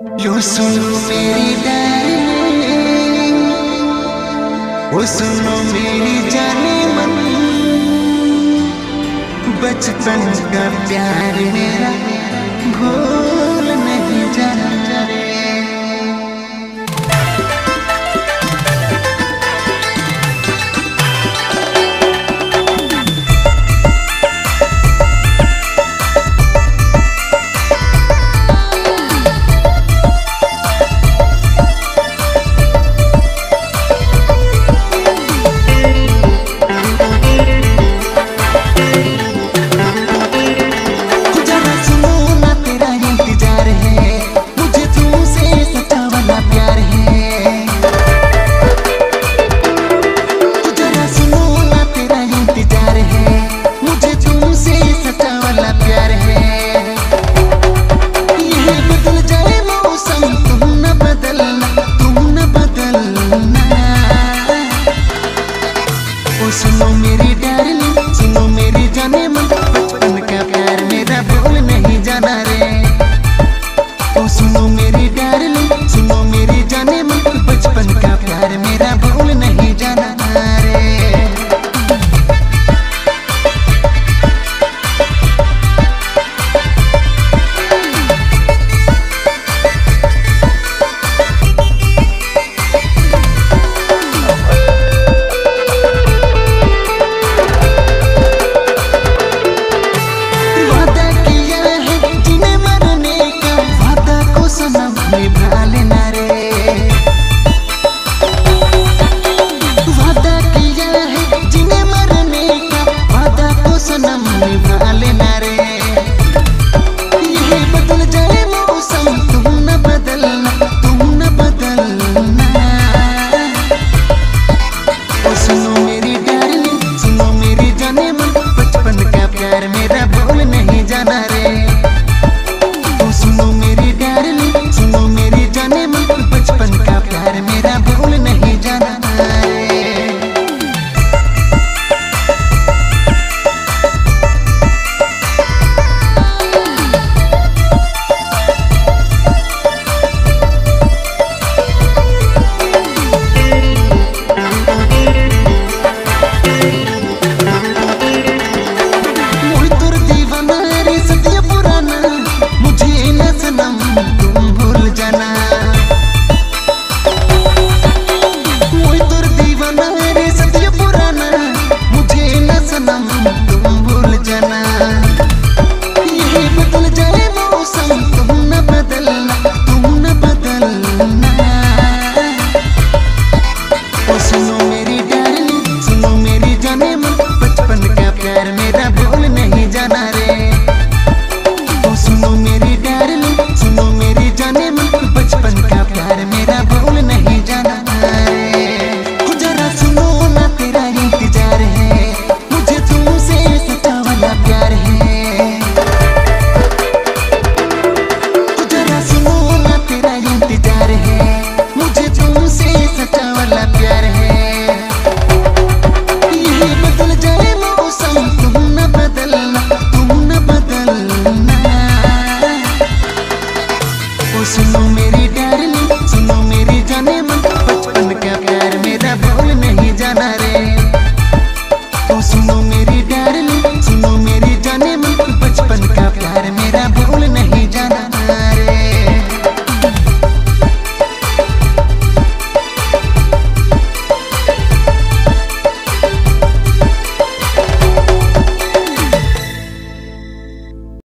यो सुनो मेरी डार्लिंग, वो सुनो मेरी जाने मन, बचपन का प्यार मेरा भूल नहीं जाना रे। सुनो मेरी डार्लिंग, सुनो मेरी जाने मन, बचपन का प्यार मेरा भूल नहीं जाना रे। ओ सुनो मेरी डार्लिंग, सुनो मेरी जाने मन, बचपन का प्यार मेरा भूल नहीं जाना रे। निभा लेना रे, वादा किया है जिन्हें मरने का, वादा को सनम निभा लेना रे। ये बदल जाए मौसम, तुम न बदलना, तुम न बदलना। ओ सुनो मेरी डार्लिंग, सुनो मेरी जाने मन, बचपन का प्यार मेरा भूल नहीं जाना रे। ओ सुनो मेरी डार्लिंग, सुनो मेरी जाने मन, बचपन का प्यार मेरा भूल नहीं जाना रे। मोहि तोर दीवाना रे सदिया पुराना, मुझे न सनम तुम भूल जाना। मोहि तोर दीवाना रे सदिया पुराना, मुझे न सनम तुम भूल जाना। ये बदल जाए मौसम, तुम न बदलना, तुम न बदलना। ओ सुनो मेरी डार्लिंग, सुनो मेरी जाने मन, बचपन का प्यार मेरा भूल नहीं जाना रे। ओ सुनो मेरी डार्लिंग, सुनो मेरी जाने मन, बचपन का प्यार मेरा भूल नहीं जाना रे। हो जरा सुनो ना तेरा इंतजार है, मुझे तुमसे सच्चा वाला प्यार है। हो जरा सुनो ना तेरा इंतजार है, मुझे तुमसे सच्चा वाला प्यार है। ये बदल जाए मौसम, तुम न बदलना, तुम न बदलना। ओ सुनो मेरी डार्लिंग, सुनो मेरी जाने मन, बचपन का प्यार मेरा भूल नहीं जाना रे।